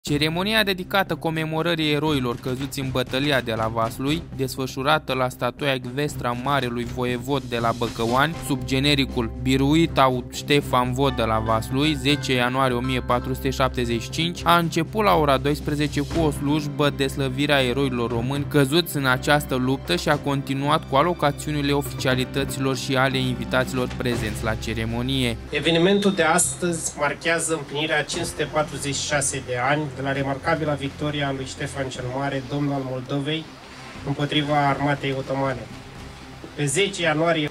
Ceremonia dedicată comemorării eroilor căzuți în bătălia de la Vaslui, desfășurată la statuia Ecvestra Marelui Voievod de la Băcăuani, sub genericul Biruit au Ștefan Vod de la Vaslui, 10 ianuarie 1475, a început la ora 12 cu o slujbă de slăvire a eroilor români căzuți în această luptă și a continuat cu alocațiunile oficialităților și ale invitaților prezenți la ceremonie. Evenimentul de astăzi marchează împlinirea 546 de ani de la remarcabila victoria a lui Ștefan cel Mare, domn al Moldovei, împotriva armatei otomane. Pe 10 ianuarie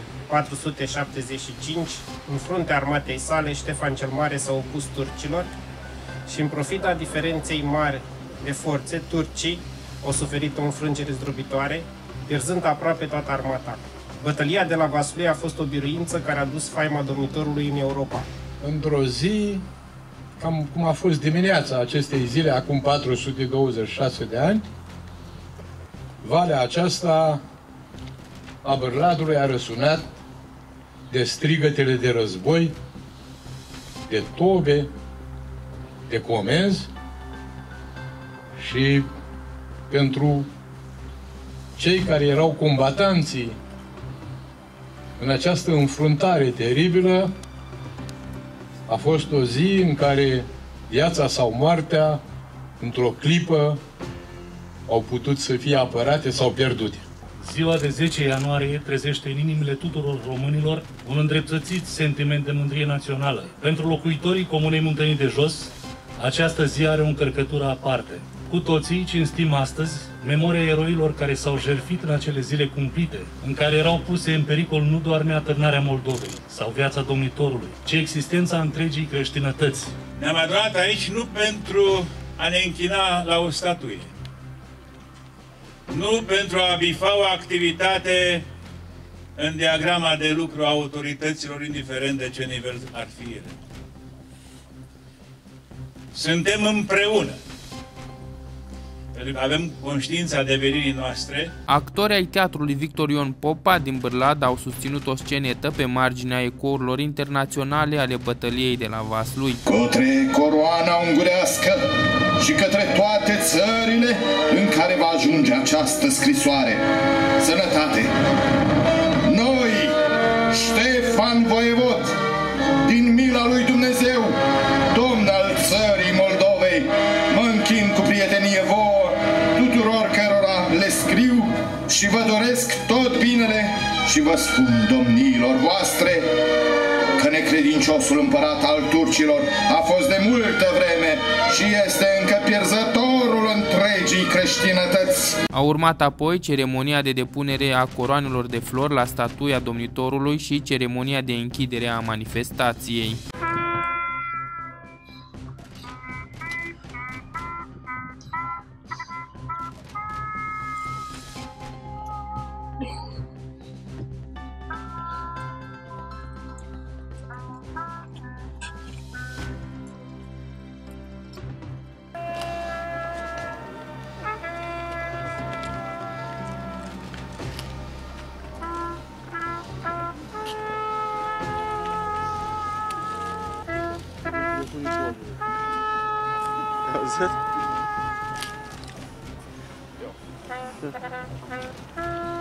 1475, în fruntea armatei sale, Ștefan cel Mare s-a opus turcilor și, în profita diferenței mari de forțe, turcii au suferit o înfrângere zdrobitoare, pierzând aproape toată armata. Bătălia de la Vaslui a fost o biruință care a dus faima domnitorului în Europa. Într-o zi, cam cum a fost dimineața acestei zile, acum 426 de ani, valea aceasta a Bărladului a răsunat de strigătele de război, de tobe, de comenzi și pentru cei care erau combatanții în această înfruntare teribilă, a fost o zi în care viața sau moartea, într-o clipă, au putut să fie apărate sau pierdute. Ziua de 10 ianuarie trezește în inimile tuturor românilor un îndreptățit sentiment de mândrie națională. Pentru locuitorii Comunei Muntenii de Jos, această zi are o încărcătură aparte. Cu toții cinstim astăzi memoria eroilor care s-au jertfit în acele zile cumplite, în care erau puse în pericol nu doar neatârnarea Moldovei sau viața domnitorului, ci existența întregii creștinătăți. Ne-am adunat aici nu pentru a ne închina la o statuie, nu pentru a bifa o activitate în diagrama de lucru a autorităților, indiferent de ce nivel ar fi ele. Suntem împreună, pentru că avem conștiința adeveririi noastre. Actorii ai teatrului Victor Ion Popa din Bârlad au susținut o scenetă pe marginea ecourilor internaționale ale bătăliei de la Vaslui. Către coroana ungurească și către toate țările în care va ajunge această scrisoare. Sănătate! Noi, Ștefan Voievod, din mila lui Dumnezeu, domn al țării Moldovei, mă închin cu prietenie vouă, tuturor cărora le scriu și vă doresc tot binele și vă spun, domniilor voastre, că necredinciosul împărat al turcilor a fost de multă vreme și este încă pierzătorul întregii creștinătăți. A urmat apoi ceremonia de depunere a coroanelor de flori la statuia domnitorului și ceremonia de închidere a manifestației. Auzit?